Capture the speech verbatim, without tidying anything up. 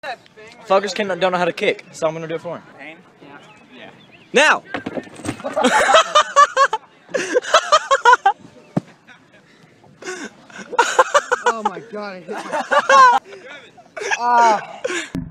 Fuckers can, don't know how to kick, so I'm gonna do it for him. Pain? Yeah. Yeah. Now! Oh my god, I hit my... Ah.